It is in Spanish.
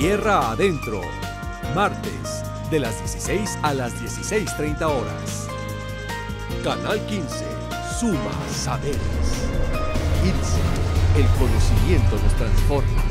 Tierra Adentro, martes, de las 16 a las 16:30 horas. Canal 15, suma saberes. 15, el conocimiento nos transforma.